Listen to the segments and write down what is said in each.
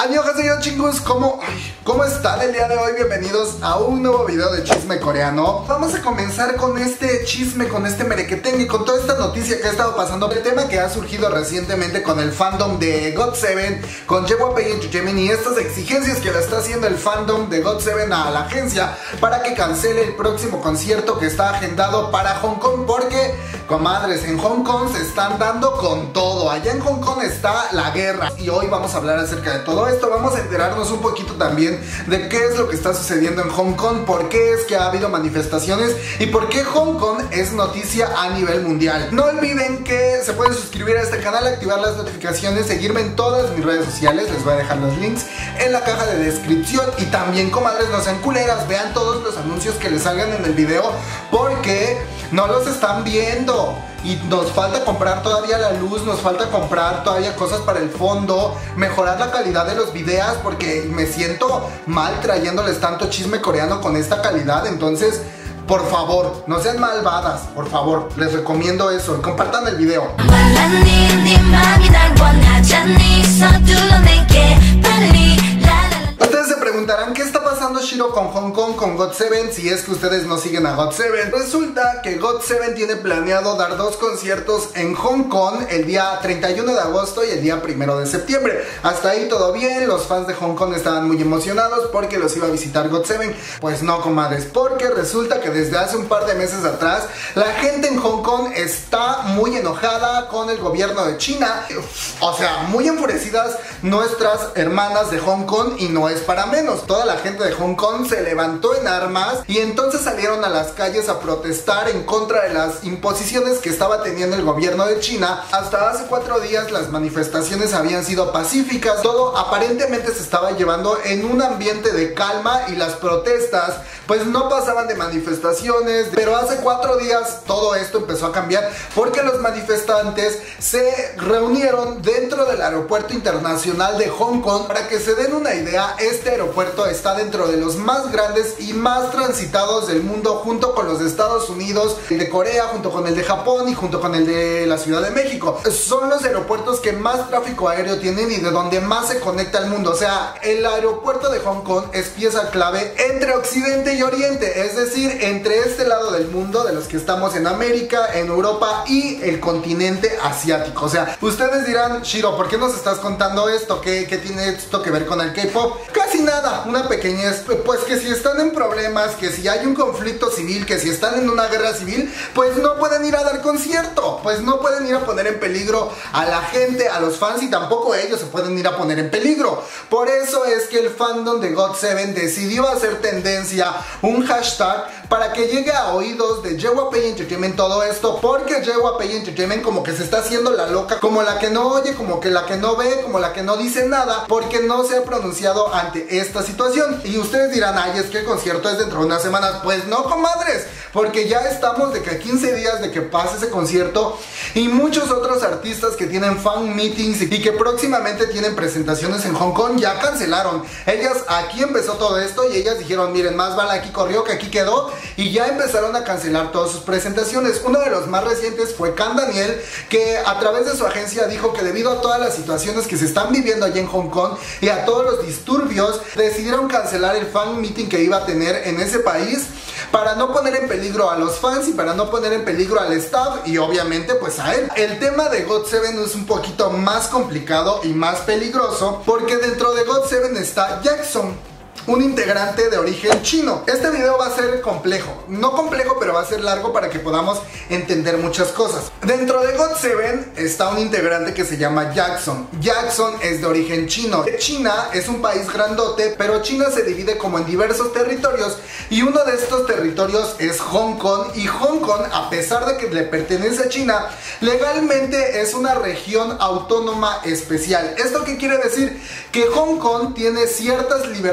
Annyeonghaseyo chingus, ¿cómo están el día de hoy? Bienvenidos a un nuevo video de chisme coreano. Vamos a comenzar con este chisme, con este merequetengue, con toda esta noticia que ha estado pasando. El tema que ha surgido recientemente con el fandom de GOT7, con JYP Entertainment y estas exigencias que le está haciendo el fandom de GOT7 a la agencia para que cancele el próximo concierto que está agendado para Hong Kong. Porque, comadres, en Hong Kong se están dando con todo. Allá en Hong Kong está la guerra. Y hoy vamos a hablar acerca de todo esto. Vamos a enterarnos un poquito también de qué es lo que está sucediendo en Hong Kong, por qué es que ha habido manifestaciones y por qué Hong Kong es noticia a nivel mundial. No olviden que se pueden suscribir a este canal, activar las notificaciones, seguirme en todas mis redes sociales. Les voy a dejar los links en la caja de descripción. Y también, comadres, no sean culeras, vean todos los anuncios que les salgan en el video, porque no los están viendo. Y nos falta comprar todavía la luz, nos falta comprar todavía cosas para el fondo, mejorar la calidad de los videos, porque me siento mal trayéndoles tanto chisme coreano con esta calidad. Entonces, por favor, no sean malvadas, por favor, les recomiendo eso y compartan el video. Ustedes se preguntarán qué está pasando, Shiro, con Hong Kong, con GOT7, si es que ustedes no siguen a GOT7. Resulta que GOT7 tiene planeado dar dos conciertos en Hong Kong el día 31 de agosto y el día 1 de septiembre. Hasta ahí todo bien, los fans de Hong Kong estaban muy emocionados porque los iba a visitar GOT7. Pues no, comadres, porque resulta que desde hace un par de meses atrás la gente en Hong Kong está muy enojada con el gobierno de China. O sea, muy enfurecidas nuestras hermanas de Hong Kong, y no es para menos. Toda la gente de Hong Kong se levantó en armas y entonces salieron a las calles a protestar en contra de las imposiciones que estaba teniendo el gobierno de China. Hasta hace 4 días las manifestaciones habían sido pacíficas, todo aparentemente se estaba llevando en un ambiente de calma y las protestas pues no pasaban de manifestaciones. Pero hace 4 días todo esto empezó a cambiar porque los manifestantes se reunieron dentro del aeropuerto internacional de Hong Kong. Para que se den una idea, este aeropuerto está dentro de los más grandes y más transitados del mundo, junto con los de Estados Unidos, el de Corea, junto con el de Japón y junto con el de la Ciudad de México. Son los aeropuertos que más tráfico aéreo tienen y de donde más se conecta el mundo. O sea, el aeropuerto de Hong Kong es pieza clave entre Occidente y Oriente, es decir, entre este lado del mundo, de los que estamos en América, en Europa y el continente asiático. O sea, ustedes dirán, Shiro, ¿por qué nos estás contando esto? ¿Qué tiene esto que ver con el K-pop? Casi nada, una pequeñez. Pues que si están en problemas, que si hay un conflicto civil, que si están en una guerra civil, pues no pueden ir a dar concierto, pues no pueden ir a poner en peligro a la gente, a los fans, y tampoco ellos se pueden ir a poner en peligro. Por eso es que el fandom de GOT7 decidió hacer tendencia, un hashtag, para que llegue a oídos de JYP Entertainment todo esto, porque JYP Entertainment como que se está haciendo la loca, como la que no oye, como que la que no ve, como la que no dice nada, porque no se ha pronunciado ante esta situación. Y ustedes dirán, ay, es que el concierto es dentro de unas semanas. Pues no, comadres, porque ya estamos de que a 15 días de que pase ese concierto, y muchos otros artistas que tienen fan meetings y que próximamente tienen presentaciones en Hong Kong ya cancelaron. Ellas, aquí empezó todo esto y ellas dijeron, miren, más vale aquí corrió que aquí quedó, y ya empezaron a cancelar todas sus presentaciones. Uno de los más recientes fue Can Daniel, que a través de su agencia dijo que debido a todas las situaciones que se están viviendo allá en Hong Kong y a todos los disturbios, decidieron cancelar el fan meeting que iba a tener en ese país, para no poner en peligro a los fans y para no poner en peligro al staff y obviamente pues a él. El tema de GOT7 es un poquito más complicado y más peligroso, porque dentro de GOT7 está Jackson, un integrante de origen chino. Este video va a ser complejo, no complejo, pero va a ser largo para que podamos entender muchas cosas. Dentro de GOT7 está un integrante que se llama Jackson. Jackson es de origen chino. China es un país grandote, pero China se divide como en diversos territorios, y uno de estos territorios es Hong Kong. Y Hong Kong, a pesar de que le pertenece a China, legalmente es una región autónoma especial. ¿Esto qué quiere decir? Que Hong Kong tiene ciertas libertades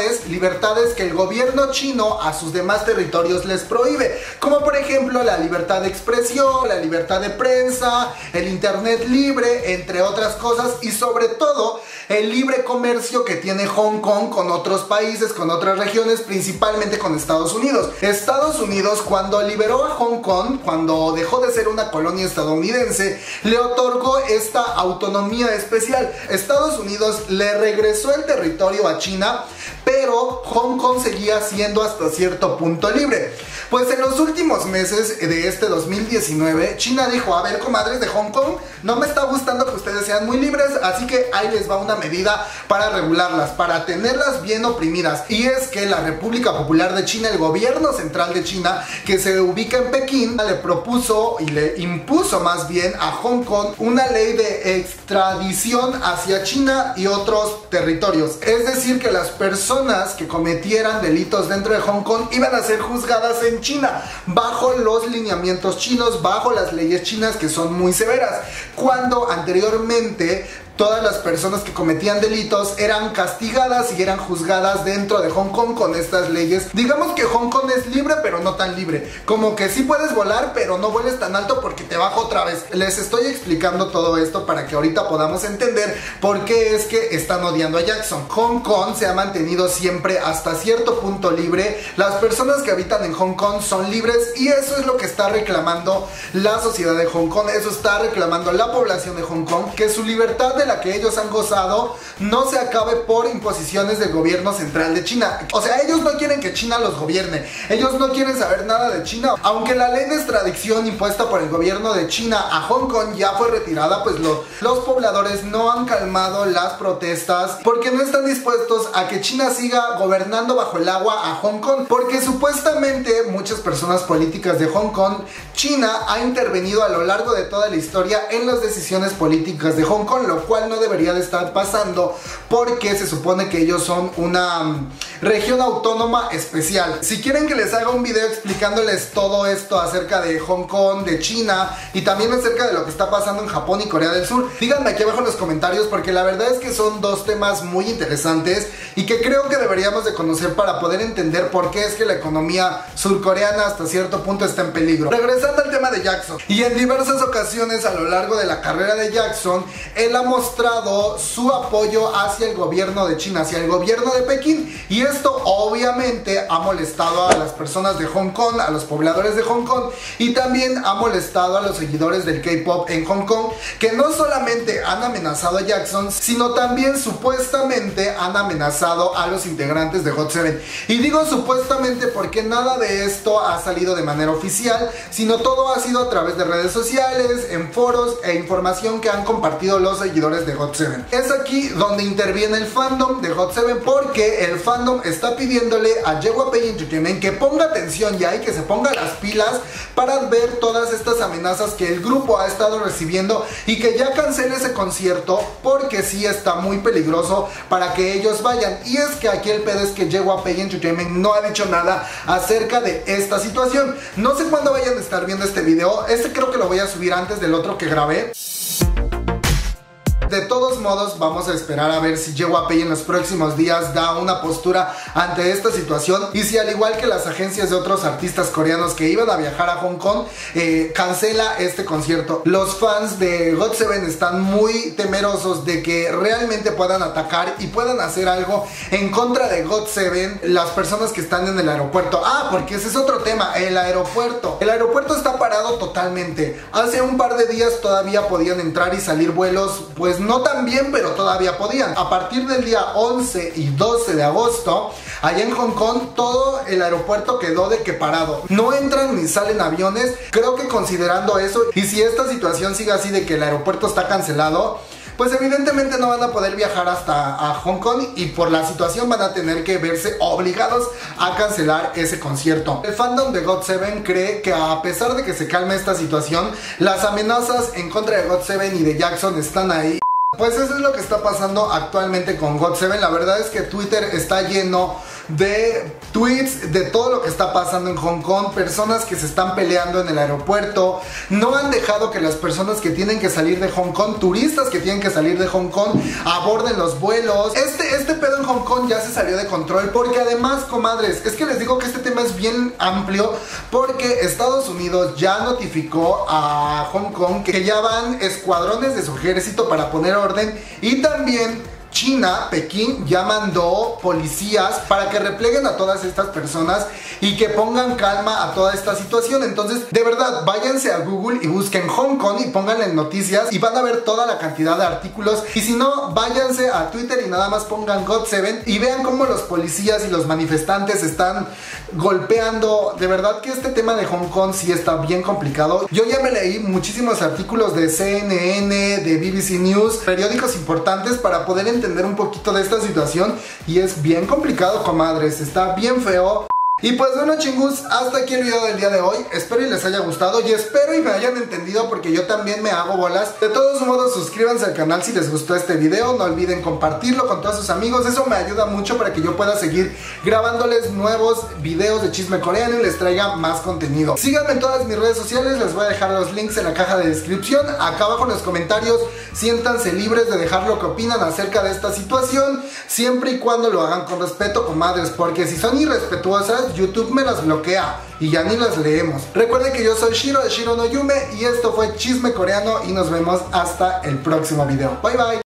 libertades que el gobierno chino a sus demás territorios les prohíbe, como por ejemplo la libertad de expresión, la libertad de prensa, el internet libre, entre otras cosas, y sobre todo el libre comercio que tiene Hong Kong con otros países, con otras regiones, principalmente con Estados Unidos. Estados Unidos, cuando liberó a Hong Kong, cuando dejó de ser una colonia estadounidense, le otorgó esta autonomía especial. Estados Unidos le regresó el territorio a China, pero Hong Kong seguía siendo hasta cierto punto libre. Pues en los últimos meses de este 2019, China dijo: a ver, comadres de Hong Kong, no me está gustando que ustedes sean muy libres, así que ahí les va una medida para regularlas, para tenerlas bien oprimidas. Y es que la República Popular de China, el gobierno central de China, que se ubica en Pekín, le propuso y le impuso más bien a Hong Kong una ley de extradición hacia China y otros territorios. Es decir, que las personas que cometieran delitos dentro de Hong Kong iban a ser juzgadas en China, bajo los lineamientos chinos, bajo las leyes chinas, que son muy severas, cuando anteriormente todas las personas que cometían delitos eran castigadas y eran juzgadas dentro de Hong Kong con estas leyes. Digamos que Hong Kong es libre, pero no tan libre. Como que sí puedes volar, pero no vueles tan alto porque te bajo otra vez. Les estoy explicando todo esto para que ahorita podamos entender por qué es que están odiando a Jackson. Hong Kong se ha mantenido siempre hasta cierto punto libre. Las personas que habitan en Hong Kong son libres y eso es lo que está reclamando la sociedad de Hong Kong. Eso está reclamando la población de Hong Kong, que su libertad de la que ellos han gozado no se acabe por imposiciones del gobierno central de China. O sea, ellos no quieren que China los gobierne, ellos no quieren saber nada de China. Aunque la ley de extradición impuesta por el gobierno de China a Hong Kong ya fue retirada, pues los pobladores no han calmado las protestas porque no están dispuestos a que China siga gobernando bajo el agua a Hong Kong, porque supuestamente muchas personas políticas de Hong Kong, China ha intervenido a lo largo de toda la historia en las decisiones políticas de Hong Kong, lo cual no debería de estar pasando porque se supone que ellos son una región autónoma especial. Si quieren que les haga un video explicándoles todo esto acerca de Hong Kong, de China y también acerca de lo que está pasando en Japón y Corea del Sur, díganme aquí abajo en los comentarios, porque la verdad es que son dos temas muy interesantes y que creo que deberíamos de conocer para poder entender por qué es que la economía surcoreana hasta cierto punto está en peligro. Regresando al tema de Jackson, y en diversas ocasiones a lo largo de la carrera de Jackson, él ha mostrado su apoyo hacia el gobierno de China, hacia el gobierno de Pekín, y esto obviamente ha molestado a las personas de Hong Kong, a los pobladores de Hong Kong, y también ha molestado a los seguidores del K-pop en Hong Kong, que no solamente han amenazado a Jackson, sino también supuestamente han amenazado a los integrantes de GOT7. Y digo supuestamente porque nada de esto ha salido de manera oficial, sino todo ha sido a través de redes sociales, en foros e información que han compartido los seguidores de GOT7. Es aquí donde interviene el fandom de GOT7, porque el fandom está pidiéndole a JayWa Entertainment que ponga atención ya y que se ponga las pilas para ver todas estas amenazas que el grupo ha estado recibiendo y que ya cancele ese concierto, porque sí está muy peligroso para que ellos vayan. Y es que aquí el pedo es que JayWa Entertainment no ha dicho nada acerca de esta situación. No sé cuándo vayan a estar viendo este video. Este creo que lo voy a subir antes del otro que grabé. De todos modos, vamos a esperar a ver si JayWa en los próximos días da una postura ante esta situación, y si al igual que las agencias de otros artistas coreanos que iban a viajar a Hong Kong, cancela este concierto. Los fans de GOT7 están muy temerosos de que realmente puedan atacar y puedan hacer algo en contra de GOT7 las personas que están en el aeropuerto. Porque ese es otro tema, el aeropuerto. El aeropuerto está parado totalmente. Hace un par de días todavía podían entrar y salir vuelos, pues no tan bien, pero todavía podían. A partir del día 11 y 12 de agosto, allá en Hong Kong, todo el aeropuerto quedó de que parado. No entran ni salen aviones. Creo que considerando eso, y si esta situación sigue así de que el aeropuerto está cancelado, pues evidentemente no van a poder viajar hasta a Hong Kong, y por la situación van a tener que verse obligados a cancelar ese concierto. El fandom de GOT7 cree que a pesar de que se calme esta situación, las amenazas en contra de GOT7 y de Jackson están ahí. Pues eso es lo que está pasando actualmente con GOT7. La verdad es que Twitter está lleno de tweets de todo lo que está pasando en Hong Kong, personas que se están peleando en el aeropuerto, no han dejado que las personas que tienen que salir de Hong Kong, turistas que tienen que salir de Hong Kong, aborden los vuelos. Este pedo en Hong Kong ya se salió de control, porque además, comadres, es que les digo que este tema es bien amplio, porque Estados Unidos ya notificó a Hong Kong que ya van escuadrones de su ejército para poner orden, y también China, Pekín, ya mandó policías para que repleguen a todas estas personas y que pongan calma a toda esta situación. Entonces, de verdad, váyanse a Google y busquen Hong Kong y pónganle en noticias y van a ver toda la cantidad de artículos. Y si no, váyanse a Twitter y nada más pongan GOT7 y vean cómo los policías y los manifestantes están golpeando. De verdad que este tema de Hong Kong sí está bien complicado. Yo ya me leí muchísimos artículos de CNN, de BBC News, periódicos importantes, para poder entender un poquito de esta situación, y es bien complicado, comadres, está bien feo. Y pues bueno, chingus, hasta aquí el video del día de hoy. Espero y les haya gustado y espero y me hayan entendido, porque yo también me hago bolas. De todos modos, suscríbanse al canal si les gustó este video. No olviden compartirlo con todos sus amigos. Eso me ayuda mucho para que yo pueda seguir grabándoles nuevos videos de chisme coreano y les traiga más contenido. Síganme en todas mis redes sociales. Les voy a dejar los links en la caja de descripción. Acá abajo en los comentarios, siéntanse libres de dejar lo que opinan acerca de esta situación, siempre y cuando lo hagan con respeto, comadres, porque si son irrespetuosas, YouTube me las bloquea y ya ni las leemos. Recuerden que yo soy Shiro de Shiro no Yume y esto fue Chisme Coreano, y nos vemos hasta el próximo video. Bye bye.